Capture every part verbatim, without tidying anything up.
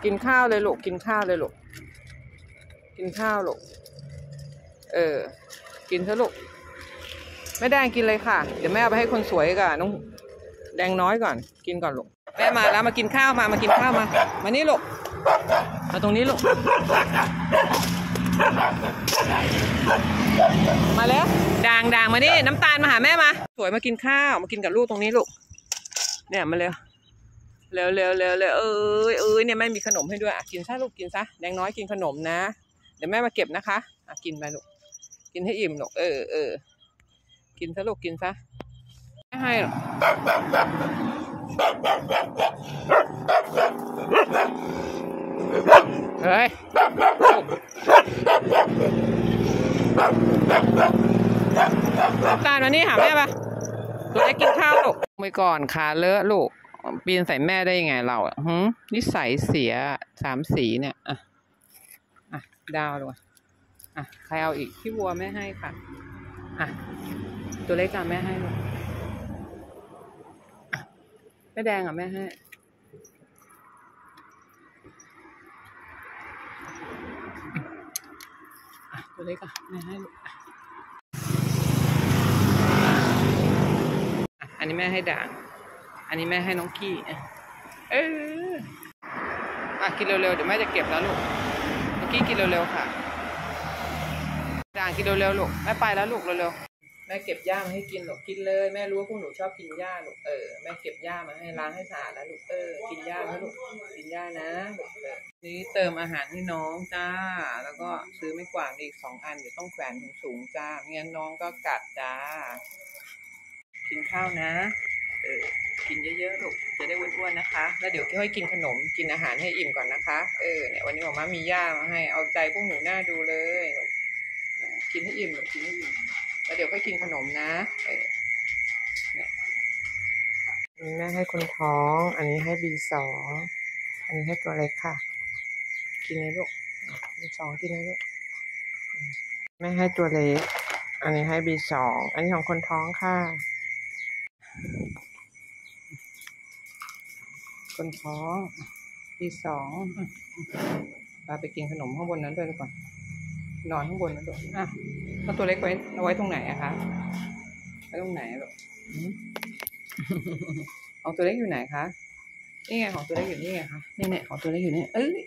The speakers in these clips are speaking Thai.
กินข้าวเลยลูกกินข้าวเลยลูกกินข้าวลูกเออกินเถอะลูกแม่แดงกินเลยค่ะเดี๋ยวแม่เอาไปให้คนสวยก่อนน้องแดงน้อยก่อนกินก่อนลูกแม่มาแล้วมากินข้าวมามากินข้าวมามานี่ลูกมาตรงนี้ลูกมาแล้วด่างด่างมานี่น้ำตาลมาหาแม่มาสวยมากินข้าวมากินกับลูกตรงนี้ลูกเนี่ยมาเร็วเร็วเร็วเร็วเร็วเอ้ยเอ้ยเนี่ยแม่มีขนมให้ด้วยอ่ะกินซะลูกกินซะแดงน้อยกินขนมนะเดี๋ยวแม่มาเก็บนะคะอ่ะกินไปลูกกินให้อิ่มลูกเออเออกินซะลูกกินซะไม่ให้หรอกเฮ้ยตาลมานี่หาแม่ปะตัวไอ้กินข้าวลูกไปก่อนขาเลอะลูกปีนใส่แม่ได้ยังไงเราอ่ะหืมนิสัยเสียสามสีเนี่ยอ่ะอ่ะดาวลูกอ่ะใครเอาอีกพี่วัวแม่ให้ค่ะอ่ะตัวเล็กอะแม่ให้ลูกแม่แดงอะแม่ให้ตัวเล็กอะแม่ให้ลูกอันนี้แม่ให้ด่างอันนี้แม่ให้น้องกี้เอออ่ะกินเร็วๆเดี๋ยวแม่จะเก็บแล้วลูกน้องกี้กินเร็วๆค่ะด่างกินเร็วๆลูกแม่ไปแล้วลูกเร็วๆแม่เก็บหญ้ามาให้กินลูกกินเลยแม่รู้ว่าพวกหนูชอบกินหญ้าลูกเออแม่เก็บหญ้ามาให้ล้างให้สะอาดแล้วลูกเออกินหญ้านะลูกกินหญ้านะลูกเออนี่เติมอาหารให้น้องจ้าแล้วก็ซื้อไม่กวาดอีกสองอันเดี๋ยวต้องแขวนสูงๆจ้าไม่งั้นน้องก็กัดจ้ากินข้าวนะเออกินเยอะๆลูกจะได้อ้วนๆนะคะแล้วเดี๋ยวค่อยกินขนมกินอาหารให้อิ่มก่อนนะคะเออเนี่ยวันนี้หมอม่ามีหญ้ามาให้เอาใจพวกหนูหน้าดูเลยกินให้อิ่มหนูกินให้อิ่มแล้วเดี๋ยวค่อยกินขนมนะเออเนี่ยนี่แม่ให้คนท้องอันนี้ให้บีสองอันนี้ให้ตัวเล็กค่ะกินเลยลูกบีสองกินเลยลูกแม่ให้ตัวเล็กอันนี้ให้บีสองอันนี้ของคนท้องค่ะคนท้องบีสองพาไปกินขนมข้างบนนั้นด้วยก่อนนอนข้างบนนั้นด้วยอ่ะแล้วตัวเล็กไว้เอาไว้ตรงไหนอะคะไว้ตรงไหนลูกของตัวเล็กอยู่ไหนคะนี่ไงของตัวเล็กอยู่นี่ไงคะนี่เนี่ยของตัวเล็กอยู่นี่เอ้ย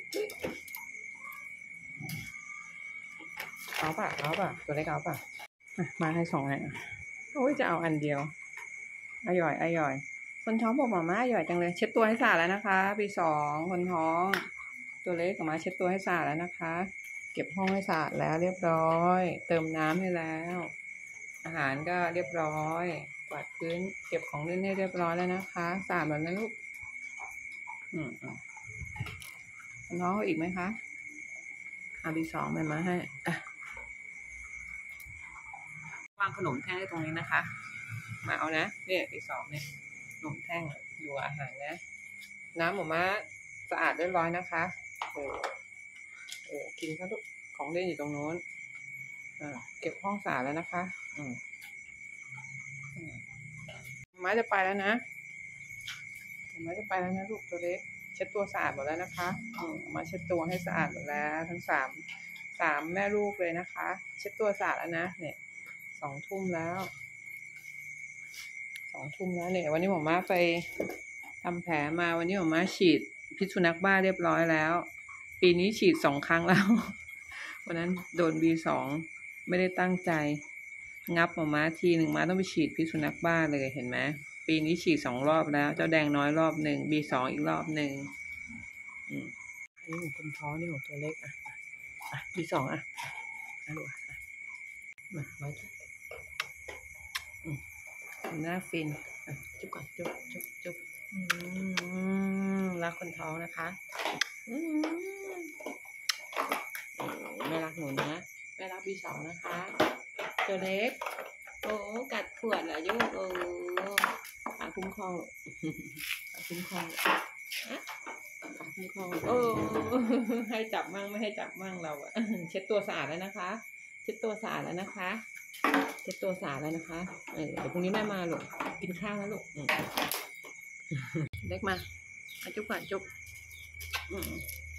เอาป่ะเอาป่ะตัวเล็กเอาป่ะมาให้สองอันโอ้ยจะเอาอันเดียวอร่อยอร่อยคนท้องบอกหมาม่าอร่อยจังเลยเช็ดตัวให้สะอาดแล้วนะคะปีสองคนท้องตัวเล็กออกมาเช็ดตัวให้สะอาดแล้วนะคะเก็บห้องให้สะอาดแล้วเรียบร้อยเติมน้ำให้แล้วอาหารก็เรียบร้อยกวาดพื้นเก็บของเล่นให้เรียบร้อยแล้วนะคะสะอาดแบบนั้นลูกอืมน้องเอาอีกไหมคะเอาปีสองมามาให้วางขนมแท่งได้ตรงนี้นะคะมาเอานะเนี่ยปีสองเนี่ยขนมแท่งอยู่อาหารนะน้ำหมูม้าสะอาดเรียบร้อยนะคะเออเออกินซะลูกของเล่นอยู่ตรงโน้นอ่าเก็บห้องสะอาดแล้วนะคะอืมหมาจะไปแล้วนะหมาจะไปแล้วนะลูกตัวเล็กเช็ดตัวสะอาดหมดแล้วนะคะอืมมาเช็ดตัวให้สะอาดหมดแล้วทั้งสามสามแม่ลูกเลยนะคะเช็ดตัวสะอาดแล้วนะเนี่ยสองทุ่มแล้วสองทุ่มแล้วเนี่ยวันนี้หมอม้าไปทำแผลมาวันนี้หมอม้าฉีดพิษสุนัขบ้าเรียบร้อยแล้วปีนี้ฉีดสองครั้งแล้ววันนั้นโดน บี สองไม่ได้ตั้งใจงับหมอม้าทีหนึ่งม้าต้องไปฉีดพิษสุนัขบ้าเลยเห็นไหมปีนี้ฉีดสองรอบแล้วเจ้าแดงน้อยรอบหนึ่ง บี สองอีกรอบหนึ่งอืมอันนี้ของคนท้องนี่ของตัวเล็กอ่ะอ่ะ บี สองอ่ะอ่ะดูอ่ะมามาอืมหน้าฟินอ่ะจุ๊บก่อนจุ๊บจุ๊บจุ๊บอืมรักคนท้องนะคะอืมแม่รักหนูนะแม่รักบีสองนะคะตัวเล็กโอ้กัดขวดเหรอโยกโอ้ปากคุ้มครองปากคุ้มครองปากคุ้มครองโอ้ให้จับมั่งไม่ให้จับมั่งเราอะเช็ดตัวสะอาดแล้วนะคะเช็ดตัวสะอาดแล้วนะคะเช็ดตัวสะอาดแล้วนะคะเออเดี๋ยวพรุ่งนี้แม่มาลูกกินข้าวนะลูกเล็กมาจุ๊บก่อนจุ๊บ